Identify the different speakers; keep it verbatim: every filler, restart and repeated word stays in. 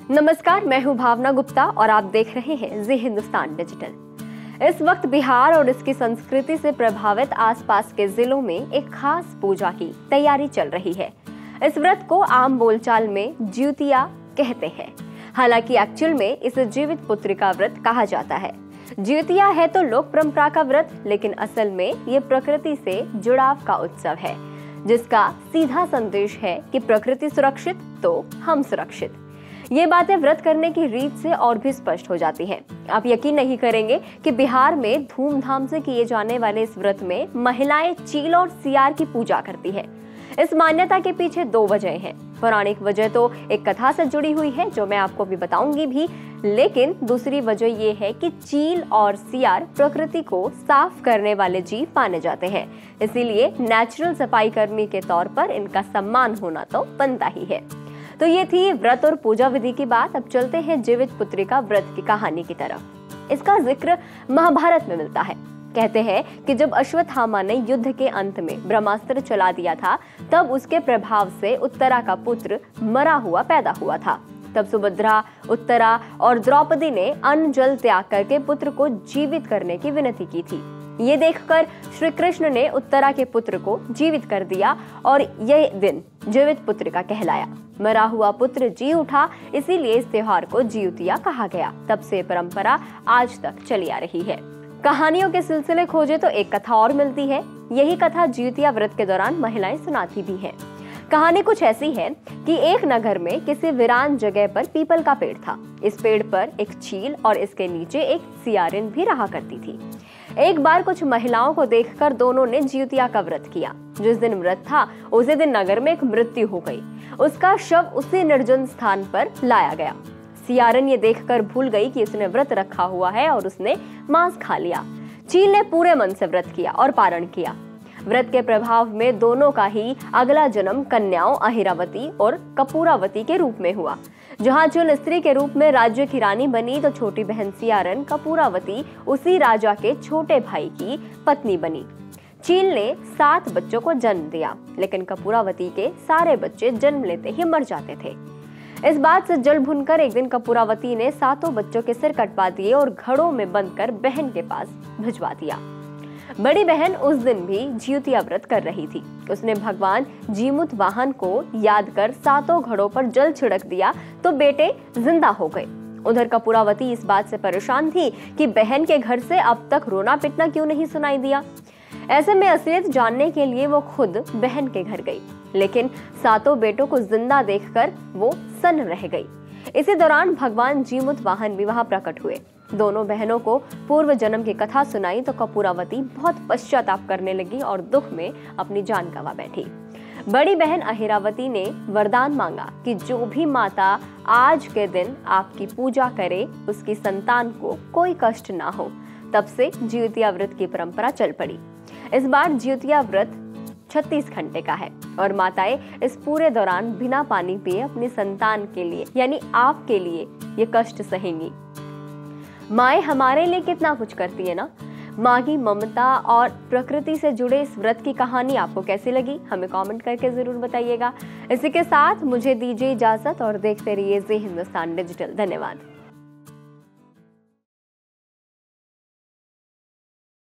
Speaker 1: नमस्कार, मैं हूं भावना गुप्ता और आप देख रहे हैं जी हिंदुस्तान डिजिटल। इस वक्त बिहार और इसकी संस्कृति से प्रभावित आसपास के जिलों में एक खास पूजा की तैयारी चल रही है। इस व्रत को आम बोलचाल में ज्योतिया कहते हैं। हालांकि एक्चुअल में इसे जीवित पुत्री का व्रत कहा जाता है। ज्योतिया है तो लोक परंपरा का व्रत, लेकिन असल में ये प्रकृति से जुड़ाव का उत्सव है, जिसका सीधा संदेश है कि प्रकृति सुरक्षित तो हम सुरक्षित। ये बातें व्रत करने की रीत से और भी स्पष्ट हो जाती हैं। आप यकीन नहीं करेंगे कि बिहार में धूमधाम से किए जाने वाले इस व्रत में महिलाएं चील और सियार की पूजा करती है। इस मान्यता के पीछे दो वजह हैं। पौराणिक वजह तो एक कथा से जुड़ी हुई है, जो मैं आपको भी बताऊंगी भी, लेकिन दूसरी वजह ये है कि चील और सियार प्रकृति को साफ करने वाले जीव माने जाते हैं। इसीलिए नेचुरल सफाई कर्मी के तौर पर इनका सम्मान होना तो बनता ही है। तो ये थी व्रत और पूजा विधि की बात। अब चलते हैं जीवित पुत्री का व्रत की कहानी की तरफ। इसका जिक्र महाभारत में मिलता है। कहते हैं कि जब अश्वत्थामा ने युद्ध के अंत में ब्रह्मास्त्र चला दिया था, तब उसके प्रभाव से उत्तरा का पुत्र मरा हुआ पैदा हुआ था। तब सुभद्रा, उत्तरा और द्रौपदी ने अन्न जल त्याग करके पुत्र को जीवित करने की विनती की थी। ये देखकर श्री कृष्ण ने उत्तरा के पुत्र को जीवित कर दिया और यह दिन जीवित पुत्र का कहलाया। मरा हुआ पुत्र जी उठा, इसीलिए इस त्योहार को ज्योतिया कहा गया। तब से परंपरा आज तक चली आ रही है। कहानियों के सिलसिले खोजे तो एक कथा और मिलती है। यही कथा ज्योतिया व्रत के दौरान महिलाएं सुनाती भी हैं। कहानी कुछ ऐसी है कि एक नगर में किसी वीरान जगह पर पीपल का पेड़ था। इस पेड़ पर एक चील और इसके नीचे एक सियारिन भी रहा करती थी। एक बार कुछ महिलाओं को देखकर दोनों ने ज्योतिया का व्रत किया। जिस दिन व्रत था उसी दिन नगर में एक मृत्यु हो गई। उसका शव उसी निर्जन स्थान पर लाया गया। सियारिन ये देखकर भूल गई कि उसने व्रत रखा हुआ है और उसने मांस खा लिया। चील ने पूरे मन से व्रत किया और पारण किया। व्रत के प्रभाव में दोनों का ही अगला जन्म कन्याओं अहिरावती और कपूरावती के रूप में हुआ। जहां चील स्त्री के रूप में राज्य की रानी बनी, तो छोटी बहन सियारिन कपूरावती उसी राजा के छोटे भाई की पत्नी बनी। चील ने सात बच्चों को जन्म दिया, लेकिन कपूरावती के सारे बच्चे जन्म लेते ही मर जाते थे। इस बात से जल भुनकर एक दिन कपूरावती ने सातों बच्चों के सिर कटवा दिए और घड़ों में बंद कर बहन के पास भिजवा दिया। बड़ी बहन उस दिन भी ज्योतिया व्रत कर रही थी। उसने भगवान जीमुत वाहन को याद कर सातों घड़ों पर जल छिड़क दिया, तो बेटे जिंदा हो गए। उधर कपूरावती इस बात से परेशान थी कि बहन के घर से अब तक रोना पिटना क्यों नहीं सुनाई दिया। ऐसे में असलियत जानने के लिए वो खुद बहन के घर गई, लेकिन सातों बेटों को जिंदा देखकर वो सन्न रह गई। इसी दौरान भगवान जीमुत वाहन भी वहां प्रकट हुए। दोनों बहनों को पूर्व जन्म की कथा सुनाई तो कपूरावती बहुत पश्चाताप करने लगी और दुख में अपनी जान गंवा बैठी। बड़ी बहन अहिरावती ने वरदान मांगा कि जो भी माता आज के दिन आपकी पूजा करे, उसकी संतान को कोई कष्ट ना हो। तब से ज्योतिया व्रत की परंपरा चल पड़ी। इस बार ज्योतिया व्रत छत्तीस घंटे का है और माताएं इस पूरे दौरान बिना पानी पिए अपनी संतान के लिए, यानी आपके लिए, ये कष्ट सहेंगी। माएं हमारे लिए कितना कुछ करती है ना। माँ की ममता और प्रकृति से जुड़े इस व्रत की कहानी आपको कैसी लगी, हमें कमेंट करके जरूर बताइएगा। इसी के साथ मुझे दीजिए इजाजत और देखते रहिए जी हिंदुस्तान डिजिटल। धन्यवाद।